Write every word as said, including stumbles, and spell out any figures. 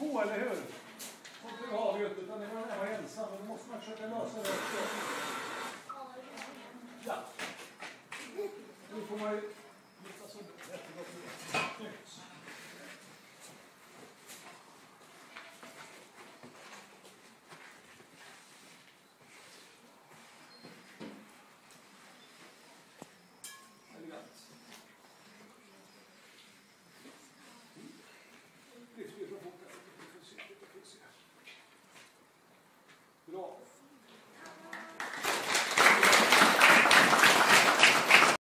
på, eller hur? Och det har vi inte, utan det var jag ensam. Och då måste man försöka lösa det också.